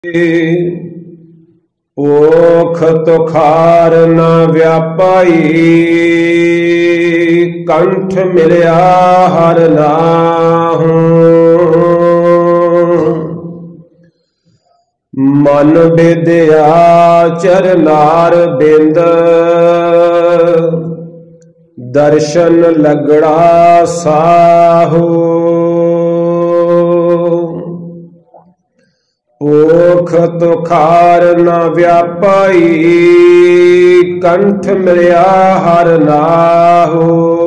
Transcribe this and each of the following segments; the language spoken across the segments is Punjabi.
ओख तुखार न व्यापाई, कंठ मिलिया हर नाहू। मन विद्या चरनार बिंद, दर्शन लगड़ा साहू। ओख तुखार न व्यापाई, कंठ मिलिया हर नाहू।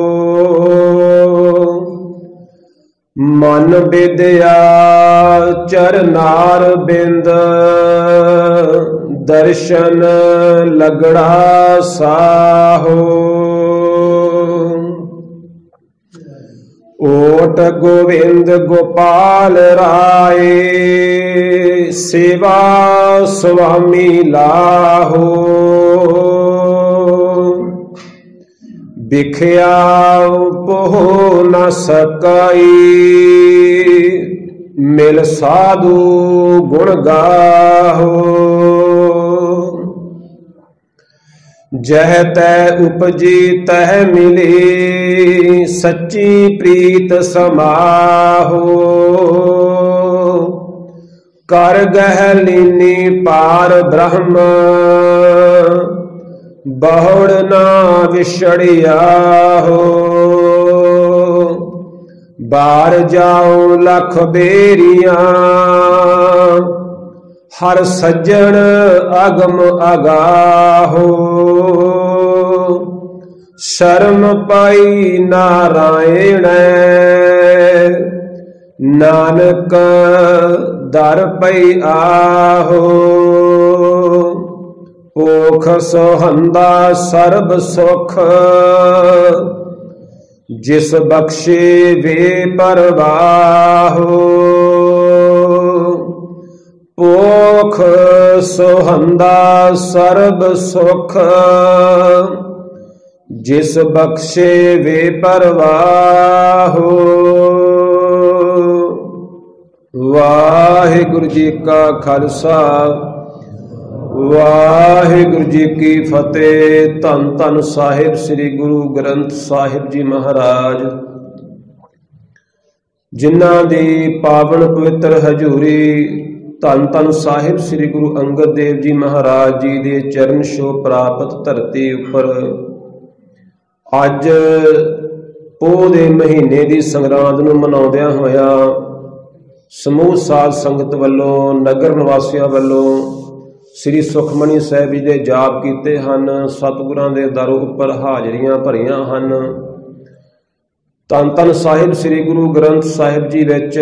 मन विद्या चरनार बिंद, दर्शन लगड़ा साहू। ओट गोविंद गोपाल राय, सेवा स्वामी लाहो। बिख्या पोह न सकाई, मिल साधु गुण गाहो। जह तै उपजी तह मिली, सच्ची प्रीत समाहो। कर गह लीनी पार ब्रह्म, बहुड़ ना विछड़िया हो। बार जाओ लख बेरिया, हर सज्जन अगम अगाहो। शर्म पाई नारायण, नानक दर पई आहो। ओख सोहंदा सर्ब सुख, जिस बख्शे वे परवाहो। पोख सोहंदा सर्ब सुख, जिस बख्शे वे परवाहो। वाहिगुरु जी का खालसा, वाहिगुरु जी की फतेह। धन धन साहिब श्री गुरु ग्रंथ साहिब जी महाराज, जिन्हां दी पावन पवित्र हजूरी धन धन साहिब श्री गुरु अंगद देव जी महाराज जी दे चरण छो प्राप्त धरती उपर अज पोह दे महीने दी संगरांद नूं मनाउंदियां होया समूह साध संगत वल्लों नगर निवासियों वल्लों श्री सुखमनी साहिब जी दे जाप कीते हन। सतगुरां दे दर उपर हाजरियां भरियां हन। धन धन साहिब श्री गुरु ग्रंथ साहिब जी विच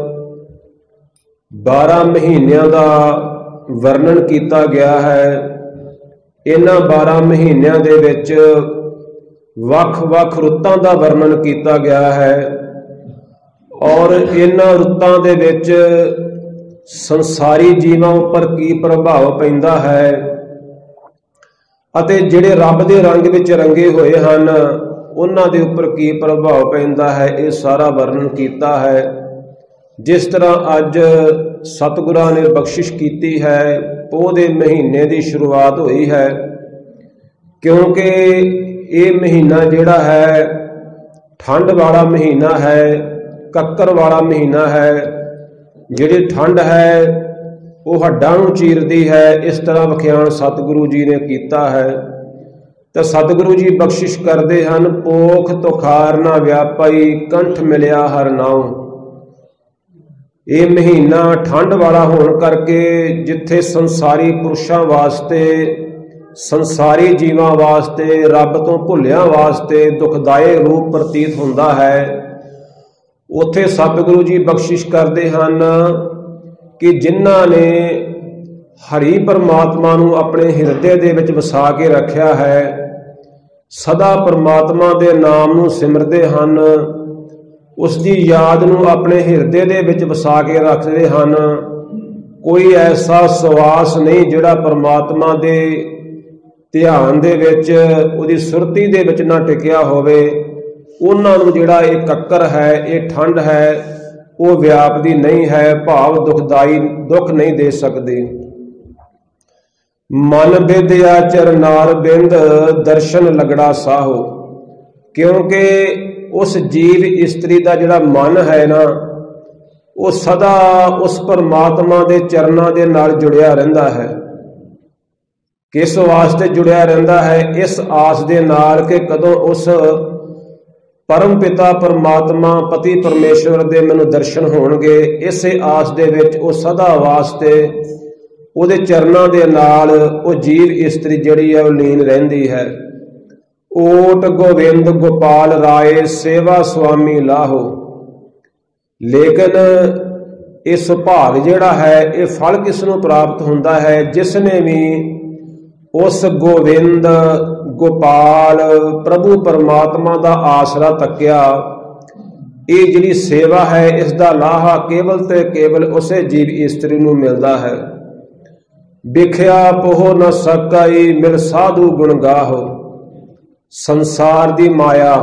12 महीनों का वर्णन किया गया है। इन्हां 12 महीनों दे विच वख वख रुत्तां का वर्णन किया गया है और इन्हां रुत्तां दे विच संसारी जीवां उपर की प्रभाव पैंदा है अते जिहड़े रब दे रंग विच रंगे होए हन उन्हां दे उपर की प्रभाव पैंदा है, ये सारा वर्णन किया है। जिस तरह अज सतगुरां ने बख्शिश की है, पोह दे महीने की शुरुआत हुई है, क्योंकि ये महीना जिहड़ा है ठंड वाला महीना है, कक्कर वाला महीना है। जिहड़ी ठंड है वो हड्डां नूं चीरदी है, इस तरह व्याख्यान सतगुरु जी ने किया है। तो सतगुरु जी बख्शिश करते हैं, पोख तुखार ना व्यापाई, कंठ मिलिया हर नाउ। ये महीना ठंड वाला होने करके जिथे संसारी पुरुषों वास्ते संसारी जीवां वास्ते रब तो भुलियां वास्ते दुखदायक रूप प्रतीत होंदा है, उथे सतगुरु जी बख्शिश करते हैं कि जिन्हां ने हरि परमात्मा नूं अपने हिरदे दे विच वसा के रखिया है, सदा परमात्मा दे नाम नूं सिमरदे हन, उसकी याद नूं अपने हिरदे दे विच वसा के रखदे हन। कोई ऐसा सवास नहीं जिहड़ा परमात्मा दे ध्यान दे विच उहदी सुरती दे विच ना टिकिया होवे। उन्हां नूं जिहड़ा ये कक्कर है, ये ठंड है, ਉਹ ਵਿਆਪਦੀ ਨਹੀਂ ਹੈ, ਭਾਵ ਦੁਖਦਾਈ ਦੁੱਖ ਨਹੀਂ ਦੇ ਸਕਦੀ। ਮਨ ਵਿਦਿਆ ਚਰਨਾਰ ਬਿੰਦ ਦਰਸ਼ਨ ਲਗੜਾ ਸਾਹੋ, ਕਿਉਂਕਿ ਉਸ ਜੀਵ ਇਸਤਰੀ ਦਾ ਜਿਹੜਾ ਮਨ ਹੈ ਨਾ, ਉਹ ਸਦਾ ਉਸ ਪਰਮਾਤਮਾ ਦੇ ਚਰਨਾਂ ਦੇ ਨਾਲ ਜੁੜਿਆ ਰਹਿੰਦਾ ਹੈ। ਕਿਸ ਵਾਸਤੇ ਜੁੜਿਆ ਰਹਿੰਦਾ ਹੈ? ਇਸ ਆਸ ਦੇ ਨਾਲ ਕਿ ਕਦੋਂ ਉਸ ਪਰਮ ਪਿਤਾ ਪਰਮਾਤਮਾ ਪਤੀ ਪਰਮੇਸ਼ਵਰ ਦੇ ਮੈਨੂੰ ਦਰਸ਼ਨ ਹੋਣਗੇ। ਇਸੇ ਆਸ ਦੇ ਵਿੱਚ ਉਹ ਸਦਾ ਵਾਸਤੇ ਉਹਦੇ ਚਰਨਾਂ ਦੇ ਨਾਲ ਉਹ ਜੀਵ ਇਸਤਰੀ ਜਿਹੜੀ ਹੈ ਉਹ ਲੀਨ ਰਹਿੰਦੀ ਹੈ। ਓਟ ਗੋਬਿੰਦ ਗੋਪਾਲ ਰਾਏ ਸੇਵਾ ਸੁਆਮੀ ਲਾਹੋ, ਲੇਕਿਨ ਇਹ ਸੁਭਾਗ ਜਿਹੜਾ ਹੈ ਇਹ ਫਲ ਕਿਸ ਨੂੰ ਪ੍ਰਾਪਤ ਹੁੰਦਾ ਹੈ? ਜਿਸ ਨੇ ਵੀ ਉਸ ਗੋਬਿੰਦ ਗੋਪਾਲ ਪ੍ਰਭੂ ਪਰਮਾਤਮਾ ਦਾ ਆਸਰਾ ਤੱਕਿਆ। ਇਹ ਜਿਹੜੀ ਸੇਵਾ ਹੈ ਇਸ ਦਾ ਲਾਹਾ ਕੇਵਲ ਤੇ ਕੇਵਲ ਉਸੇ ਜੀਵ ਇਸਤਰੀ ਨੂੰ ਮਿਲਦਾ ਹੈ। ਵਿਖਿਆ ਪੋਹ ਨ ਸਕਾਈ ਮਿਲ ਸਾਧੂ ਗੁਣ ਗਾਹੋ, ਸੰਸਾਰ ਦੀ ਮਾਇਆ।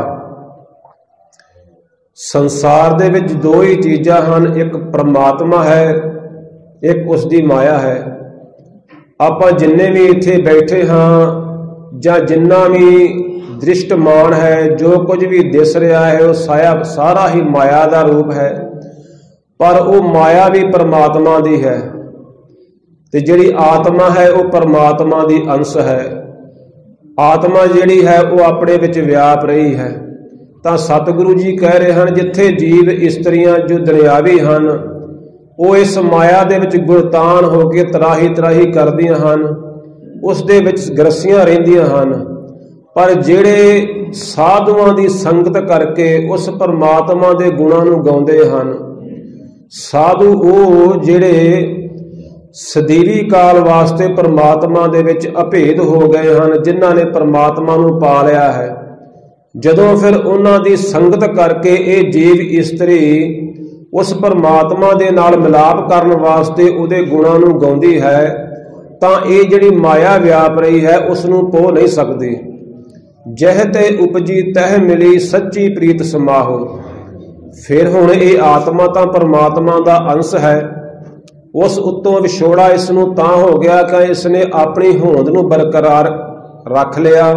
ਸੰਸਾਰ ਦੇ ਵਿੱਚ ਦੋ ਹੀ ਚੀਜ਼ਾਂ ਹਨ, ਇੱਕ ਪਰਮਾਤਮਾ ਹੈ, ਇੱਕ ਉਸ ਦੀ ਮਾਇਆ ਹੈ। ਆਪਾਂ ਜਿੰਨੇ ਵੀ ਇੱਥੇ ਬੈਠੇ ਹਾਂ ਜਾਂ ਜਿੰਨਾ ਵੀ ਦ੍ਰਿਸ਼ਟਮਾਨ ਹੈ, ਜੋ ਕੁਝ ਵੀ ਦਿਸ ਰਿਹਾ ਹੈ, ਉਹ ਸਾਰਾ ਹੀ ਮਾਇਆ ਦਾ ਰੂਪ ਹੈ। ਪਰ ਉਹ ਮਾਇਆ ਵੀ ਪਰਮਾਤਮਾ ਦੀ ਹੈ ਤੇ ਜਿਹੜੀ ਆਤਮਾ ਹੈ ਉਹ ਪਰਮਾਤਮਾ ਦੀ ਅੰਸ਼ ਹੈ। ਆਤਮਾ ਜਿਹੜੀ ਹੈ ਉਹ ਆਪਣੇ ਵਿੱਚ ਵਿਆਪ ਰਹੀ ਹੈ। ਤਾਂ ਸਤਿਗੁਰੂ ਜੀ ਕਹਿ ਰਹੇ ਹਨ, ਜਿੱਥੇ ਜੀਵ ਇਸਤਰੀਆਂ ਜੋ ਦੁਨਿਆਵੀ ਹਨ ਉਹ ਇਸ ਮਾਇਆ ਦੇ ਵਿੱਚ ਗੁਲਤਾਨ ਹੋ ਕੇ ਤਰਾਹੀ ਕਰਦੀਆਂ ਹਨ, ਉਸ ਦੇ ਵਿੱਚ ਗਰਸੀਆਂ ਰਹਿੰਦੀਆਂ ਹਨ। ਪਰ ਜਿਹੜੇ ਸਾਧੂਆਂ ਦੀ ਸੰਗਤ ਕਰਕੇ ਉਸ ਪਰਮਾਤਮਾ ਦੇ ਗੁਣਾਂ ਨੂੰ ਗਾਉਂਦੇ ਹਨ, ਸਾਧੂ ਉਹ ਜਿਹੜੇ ਸਦੀਵੀ ਕਾਲ ਵਾਸਤੇ ਪਰਮਾਤਮਾ ਦੇ ਵਿੱਚ ਅਭੇਦ ਹੋ ਗਏ ਹਨ, ਜਿਨ੍ਹਾਂ ਨੇ ਪਰਮਾਤਮਾ ਨੂੰ ਪਾ ਲਿਆ ਹੈ। ਜਦੋਂ ਫਿਰ ਉਹਨਾਂ ਦੀ ਸੰਗਤ ਕਰਕੇ ਇਹ ਜੀਵ ਇਸਤਰੀ ਉਸ ਪਰਮਾਤਮਾ ਦੇ ਨਾਲ ਮਿਲਾਪ ਕਰਨ ਵਾਸਤੇ ਉਹਦੇ ਗੁਣਾਂ ਨੂੰ ਗਾਉਂਦੀ ਹੈ, ਤਾਂ ਇਹ ਜਿਹੜੀ ਮਾਇਆ ਵਿਆਪ ਰਹੀ ਹੈ ਉਸ ਨੂੰ ਪੋ ਨਹੀਂ ਸਕਦੀ। ਜਹ ਤੇ ਉਪਜੀ ਤਹ ਮਿਲੀ ਸੱਚੀ ਪ੍ਰੀਤ ਸਮਾਹੋ। ਫਿਰ ਹੁਣ ਇਹ ਆਤਮਾ ਤਾਂ ਪਰਮਾਤਮਾ ਦਾ ਅੰਸ਼ ਹੈ, ਉਸ ਉੱਤੋਂ ਵਿਛੋੜਾ ਇਸ ਨੂੰ ਤਾਂ ਹੋ ਗਿਆ ਕਿ ਇਸ ਨੇ ਆਪਣੀ ਹੋਂਦ ਨੂੰ ਬਰਕਰਾਰ ਰੱਖ ਲਿਆ।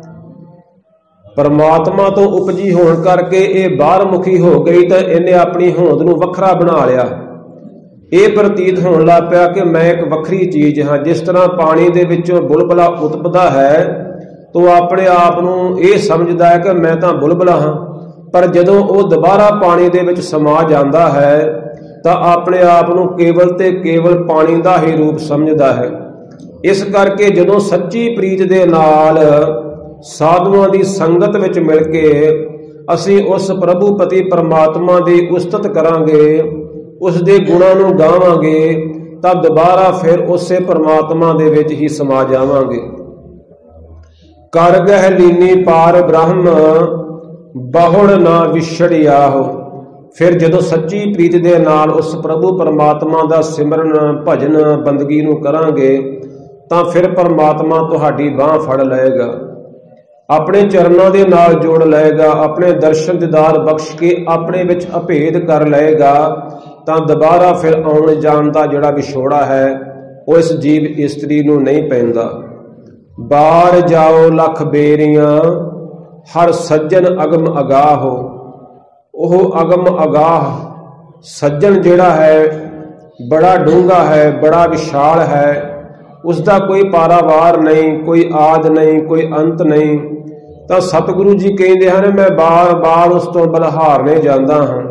ਪਰਮਾਤਮਾ ਤੋਂ ਉਪਜੀ ਹੋਣ ਕਰਕੇ ਇਹ ਬਾਹਰ ਮੁਖੀ ਹੋ ਗਈ ਤਾਂ ਇਹਨੇ ਆਪਣੀ ਹੋਂਦ ਨੂੰ ਵੱਖਰਾ ਬਣਾ ਲਿਆ। ਇਹ ਪ੍ਰਤੀਤ ਹੋਣ ਲੱਗ ਪਿਆ ਕਿ ਮੈਂ ਇੱਕ ਵੱਖਰੀ ਚੀਜ਼ ਹਾਂ। ਜਿਸ ਤਰ੍ਹਾਂ ਪਾਣੀ ਦੇ ਵਿੱਚੋਂ ਬੁਲਬੁਲਾ ਉਤਪਦਾ ਹੈ ਤਾਂ ਆਪਣੇ ਆਪ ਨੂੰ ਇਹ ਸਮਝਦਾ ਹੈ ਕਿ ਮੈਂ ਤਾਂ ਬੁਲਬੁਲਾ ਹਾਂ, ਪਰ ਜਦੋਂ ਉਹ ਦੁਬਾਰਾ ਪਾਣੀ ਦੇ ਵਿੱਚ ਸਮਾ ਜਾਂਦਾ ਹੈ ਤਾਂ ਆਪਣੇ ਆਪ ਨੂੰ ਕੇਵਲ ਤੇ ਕੇਵਲ ਪਾਣੀ ਦਾ ਹੀ ਰੂਪ ਸਮਝਦਾ ਹੈ। ਇਸ ਕਰਕੇ ਜਦੋਂ ਸੱਚੀ ਪ੍ਰੀਤ ਦੇ ਨਾਲ ਸਾਧੂਆਂ ਦੀ ਸੰਗਤ ਵਿੱਚ ਮਿਲ ਕੇ ਅਸੀਂ ਉਸ ਪ੍ਰਭੂ ਪਤੀ ਪਰਮਾਤਮਾ ਦੀ ਉਸਤਤ ਕਰਾਂਗੇ, ਉਸ ਦੇ ਗੁਣਾਂ ਨੂੰ ਗਾਵਾਂਗੇ, ਤਾਂ ਦੁਬਾਰਾ ਫਿਰ ਉਸੇ ਪਰਮਾਤਮਾ ਦੇ ਵਿੱਚ ਹੀ ਸਮਾ ਜਾਵਾਂਗੇ। ਕਰ ਗਹਿ ਲੀਨੀ ਪਾਰ ਬ੍ਰਹਮ ਬਹੁੜ ਨਾ ਵਿਛੜਿਆਹੋ। ਫਿਰ ਜਦੋਂ ਸੱਚੀ ਪ੍ਰੀਤ ਦੇ ਨਾਲ ਉਸ ਪ੍ਰਭੂ ਪਰਮਾਤਮਾ ਦਾ ਸਿਮਰਨ ਭਜਨ ਬੰਦਗੀ ਨੂੰ ਕਰਾਂਗੇ ਤਾਂ ਫਿਰ ਪਰਮਾਤਮਾ ਤੁਹਾਡੀ ਬਾਹ ਫੜ ਲਏਗਾ, ਆਪਣੇ ਚਰਨਾਂ ਦੇ ਨਾਲ ਜੋੜ ਲਏਗਾ, ਆਪਣੇ ਦਰਸ਼ਨ ਦੀਦਾਰ ਬਖਸ਼ ਕੇ ਆਪਣੇ ਵਿੱਚ ਅਭੇਦ ਕਰ ਲਏਗਾ। ਤਾਂ ਦੁਬਾਰਾ ਫਿਰ ਆਉਣ ਜਾਣ ਦਾ ਜਿਹੜਾ ਵਿਛੋੜਾ ਹੈ ਉਹ ਇਸ ਜੀਵ ਇਸਤਰੀ ਨੂੰ ਨਹੀਂ ਪੈਂਦਾ। ਬਾਰ ਜਾਓ ਲੱਖ ਬੇਰੀਆਂ ਹਰ ਸੱਜਣ ਅਗਮ ਅਗਾਹ ਹੋ। ਉਹ ਅਗਮ ਅਗਾਹ ਸੱਜਣ ਜਿਹੜਾ ਹੈ ਬੜਾ ਡੂੰਘਾ ਹੈ, ਬੜਾ ਵਿਸ਼ਾਲ ਹੈ, ਉਸ ਦਾ ਕੋਈ ਪਾਰਾਵਾਰ ਨਹੀਂ, ਕੋਈ ਆਦ ਨਹੀਂ, ਕੋਈ ਅੰਤ ਨਹੀਂ। ਤਾਂ ਸਤਿਗੁਰੂ ਜੀ ਕਹਿੰਦੇ ਹਨ, ਮੈਂ ਬਾਰ-ਬਾਰ ਉਸ ਤੋਂ ਬਲਹਾਰਨੇ ਜਾਂਦਾ ਹਾਂ।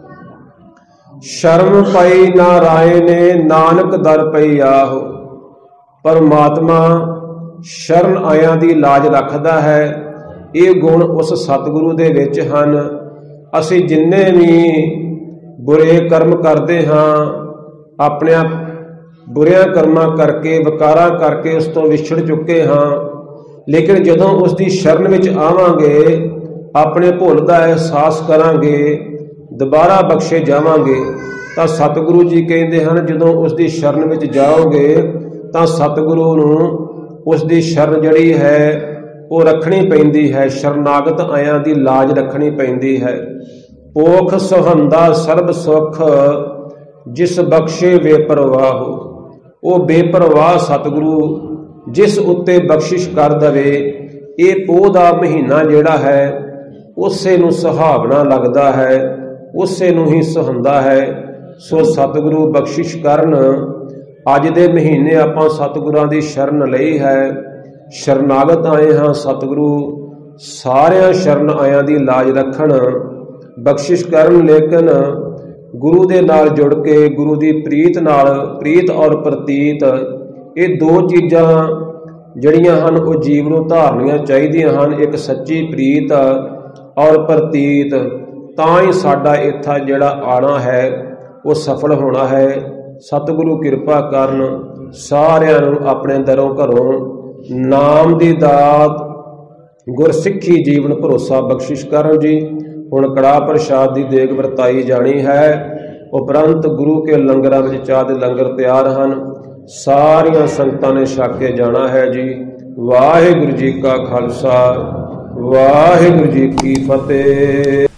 ਸ਼ਰਮ ਪਈ ਨਾ ਰਾਏ ਨੇ ਨਾਨਕ ਦਰ ਪਈ ਆਹੋ। ਪਰਮਾਤਮਾ ਸ਼ਰਨ ਆਇਆਂ ਦੀ ਲਾਜ ਰੱਖਦਾ ਹੈ। ਇਹ ਗੁਣ ਉਸ ਸਤਿਗੁਰੂ ਦੇ ਵਿੱਚ ਹਨ। ਅਸੀਂ ਜਿੰਨੇ ਵੀ ਬੁਰੇ ਕਰਮ ਕਰਦੇ ਹਾਂ, ਆਪਣੇ ਬੁਰਿਆਂ ਕਰਮਾਂ ਕਰਕੇ, ਵਿਕਾਰਾਂ ਕਰਕੇ ਉਸ ਤੋਂ ਵਿਛੜ ਚੁੱਕੇ ਹਾਂ, ਲੇਕਿਨ ਜਦੋਂ ਉਸ ਦੀ ਸ਼ਰਨ ਵਿੱਚ ਆਵਾਂਗੇ, ਆਪਣੇ ਭੁੱਲ ਦਾ ਅਹਿਸਾਸ ਕਰਾਂਗੇ, ਦੁਬਾਰਾ ਬਖਸ਼ੇ ਜਾਵਾਂਗੇ। ਤਾਂ ਸਤਿਗੁਰੂ ਜੀ ਕਹਿੰਦੇ ਹਨ, ਜਦੋਂ ਉਸ ਦੀ ਸ਼ਰਨ ਵਿੱਚ ਜਾਓਗੇ ਤਾਂ ਸਤਿਗੁਰੂ ਨੂੰ ਉਸ ਦੀ ਸ਼ਰਨ ਜਿਹੜੀ ਹੈ ਉਹ ਰੱਖਣੀ ਪੈਂਦੀ ਹੈ। ਸ਼ਰਨਾਗਤ ਆਇਆਂ ਦੀ ਲਾਜ ਰੱਖਣੀ ਪੈਂਦੀ ਹੈ। पोख सुहंदा सर्ब सुख जिस बख्शे बेपरवाह। वो बेपरवाह सतगुरु जिस उत्ते बख्शिश कर दवे, ये पोह दा महीना जिहड़ा है उसे नूं सुहावना लगदा है, उसे नूं ही सुहंदा है। सो सतगुरु बख्शिश करन। अज दे महीने आपां सतगुरां दी शरण लई है, शरनागत आए हाँ सतगुरु सारियां शरण आयां दी लाज रखण, बख्शिश करन। लेकिन गुरु दे नाल जुड़ के गुरु दी प्रीत नाल, प्रीत और प्रतीत ये दो चीज़ां जड़ियां हन वो जीवन नूं धारनियां चाहीदियां हन। एक सच्ची प्रीत और प्रतीत, तां ही साडा इत्था जिहड़ा आना है वो सफल होना है। सतगुरु किरपा करन, सारियां नूं अपने दरों घरों नाम दी दात गुरसिੱਖੀ जीवन भरोसा बख्शिश करन जी। हुण कड़ाह प्रसाद की देग वरताई जानी है। उपरंत गुरु के लंगरां विच चाह दे लंगर तैयार हैं, सारियां संगतां ने छक के जाना है जी। वाहिगुरू जी का खालसा, वाहिगुरू जी की फतेह।